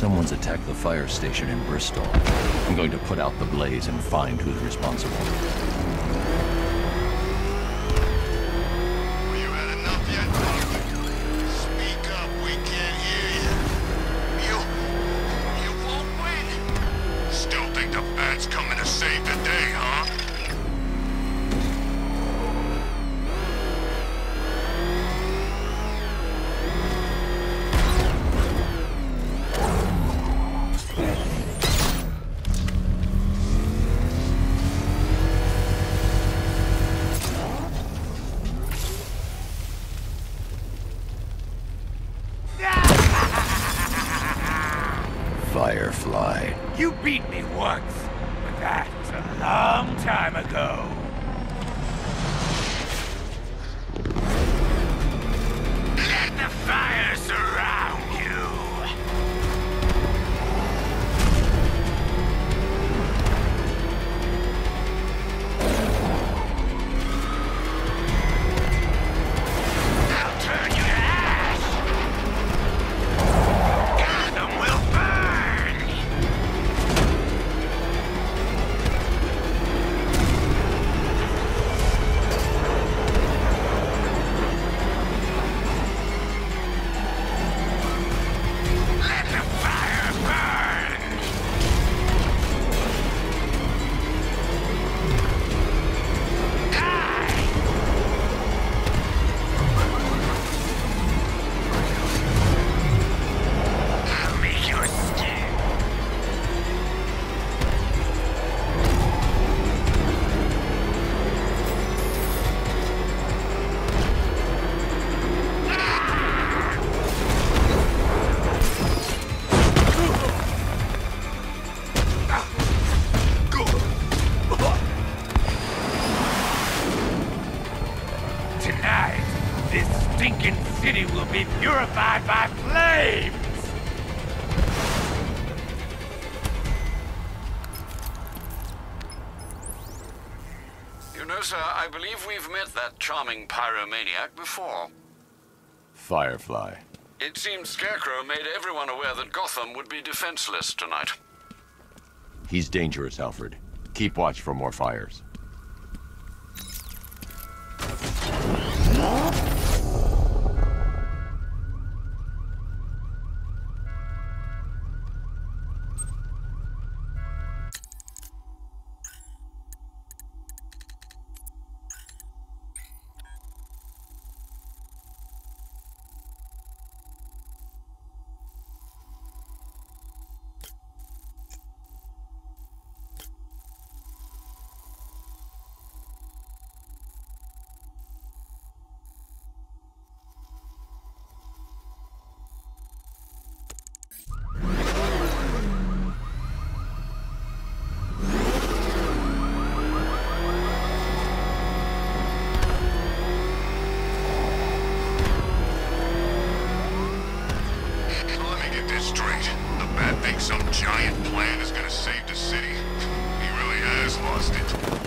Someone's attacked the fire station in Bristol. I'm going to put out the blaze and find who's responsible. You had enough yet, Doc? Speak up, we can't hear you. You won't win. Still think the bat's coming to save the day, huh? Firefly. You beat me once, but that's a long time ago. Let the fire surround you. I'll turn you to ash. Gotham will burn. Let the fire burn! Die! I'll make your skin. Tonight, this stinking city will be purified by flames! You know, sir, I believe we've met that charming pyromaniac before. Firefly. It seems Scarecrow made everyone aware that Gotham would be defenseless tonight. He's dangerous, Alfred. Keep watch for more fires. Let me get this straight. The bat thinks some giant plan is gonna save the city. He really has lost it.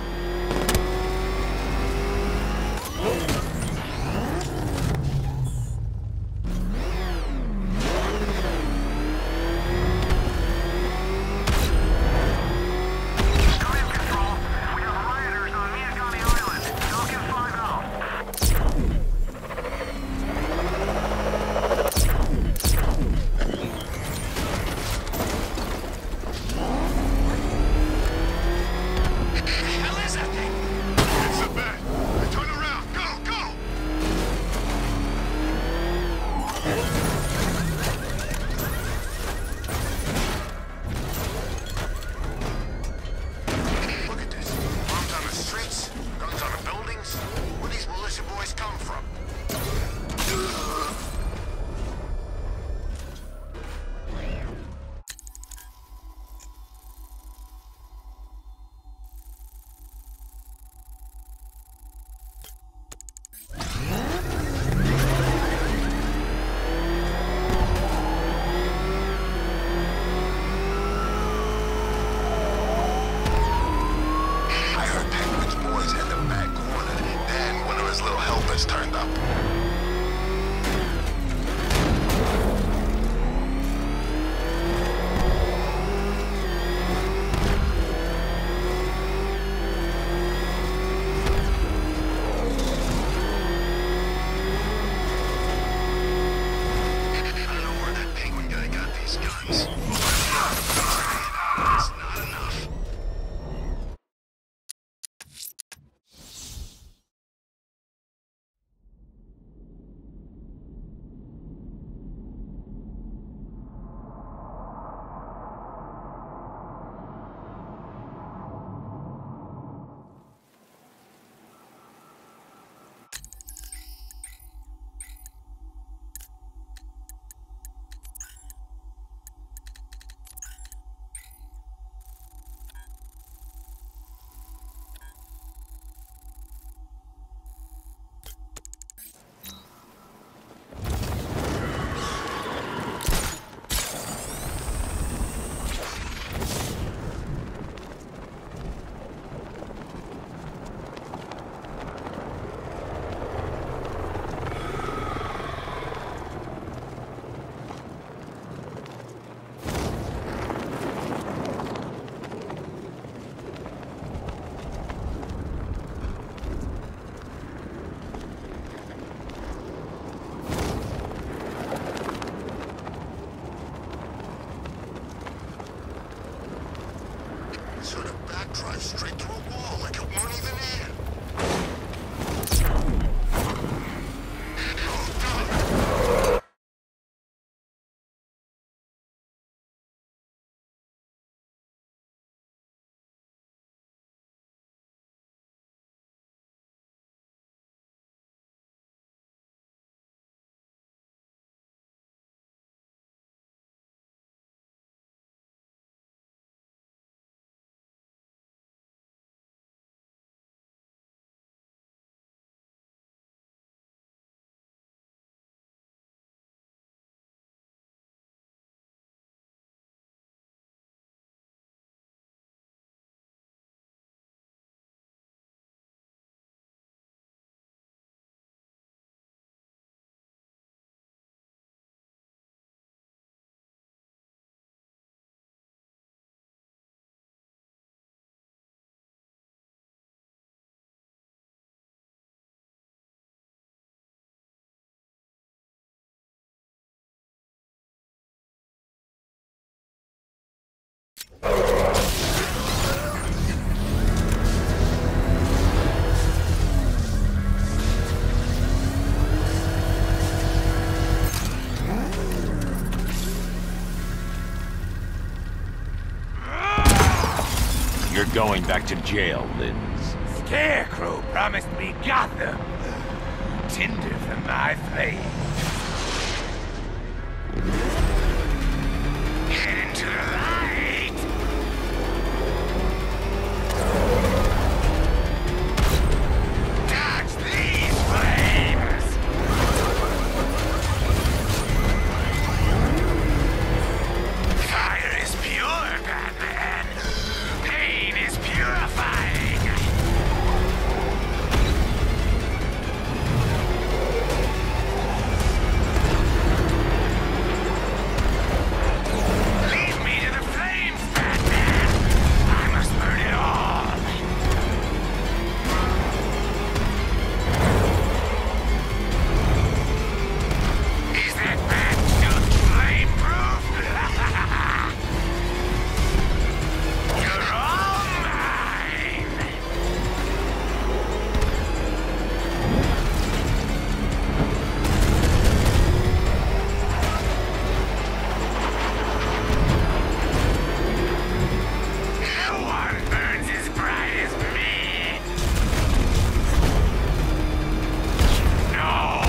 Command control. We have rioters on Miagani Island. Falcon 5 out. You're going back to jail, Linz. Scarecrow promised me Gotham. Tinder for my flame. Head into the light! Dodge these flames! Fire is pure, Batman. Pain is purifying. Lead me to the flames, Batman! I must burn it all! Is that bat suit flame-proof? You're all mine! No one burns as bright as me! No!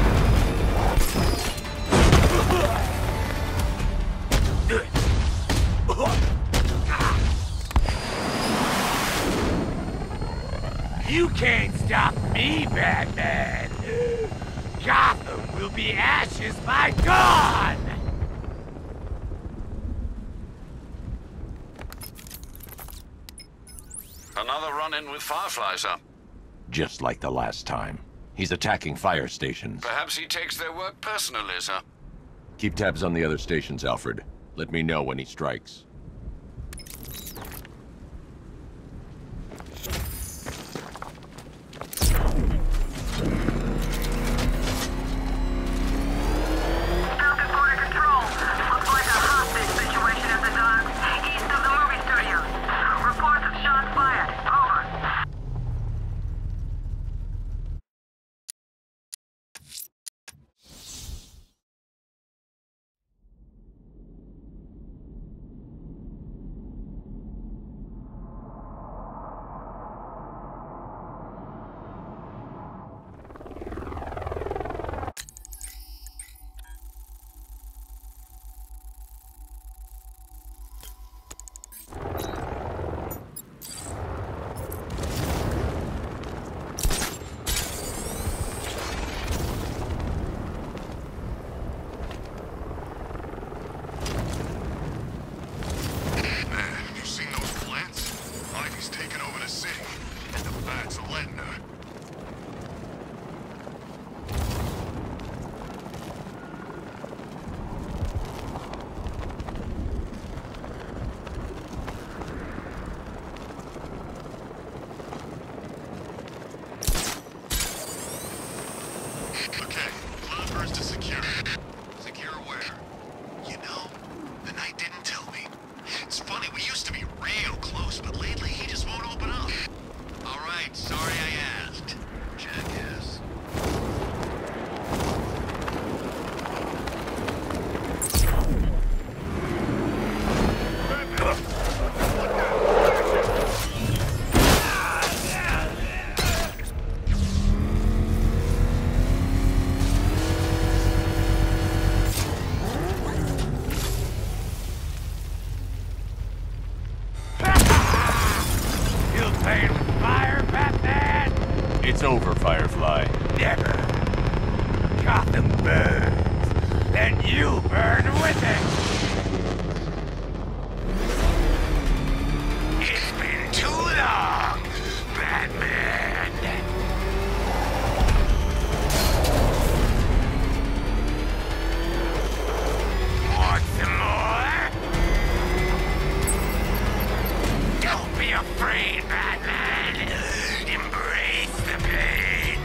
You can't stop me, Batman! Gotham will be ashes by dawn! Another run-in with Firefly, sir. Just like the last time. He's attacking fire stations. Perhaps he takes their work personally, sir. Keep tabs on the other stations, Alfred. Let me know when he strikes. Falcon Border Control. Looks like a hostage situation at the docks, east of the movie studios. Reports of shots fired. Over. Man, you seen those plants? Ivy's taken over the city, and the bats are letting her. Okay, Cloudburst is secure. Secure where? You know, the Knight didn't tell me. It's funny, we used to be real close, but lately he just won't open up. All right, sorry I asked. Jackass. Still playing with fire, Batman? It's over, Firefly. Never. Gotham burns. Then you burn with it. It's been too long, Batman. Want some more? Don't be afraid, Batman. Embrace the pain.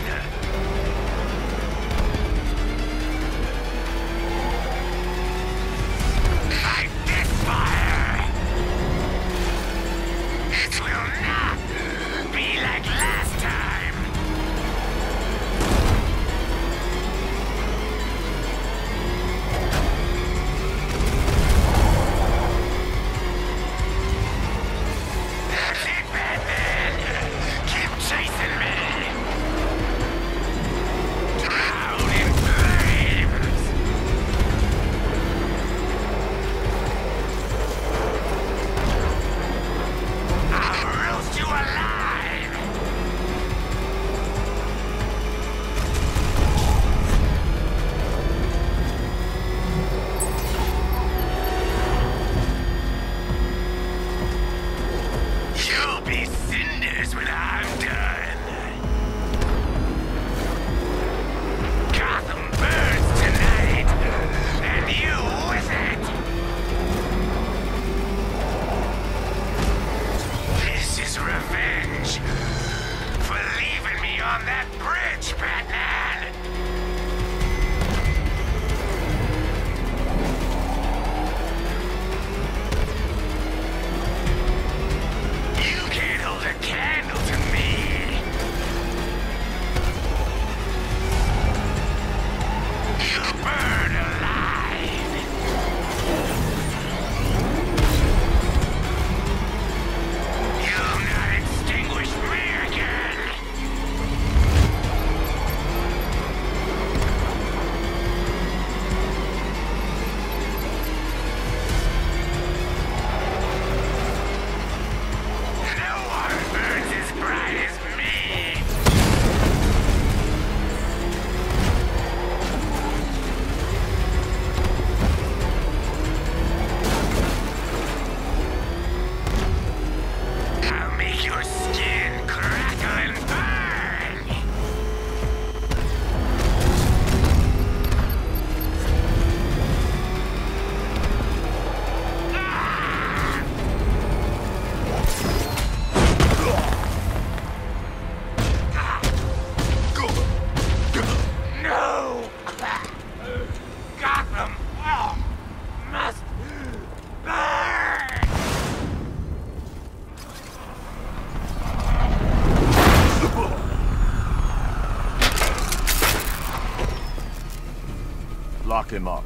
him up.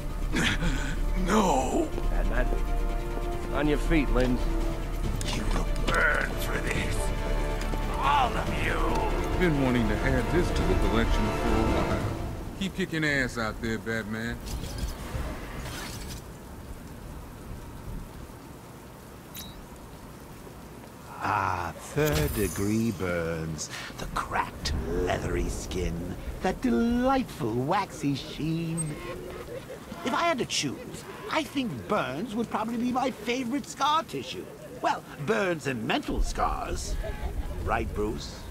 No! Bad man. On your feet, Lynn. You will burn for this. All of you. Been wanting to add this to the collection for a while. Keep kicking ass out there, Batman. Ah, third-degree burns. The cracked, leathery skin. That delightful, waxy sheen. If I had to choose, I think burns would probably be my favorite scar tissue. Well, burns and mental scars. Right, Bruce?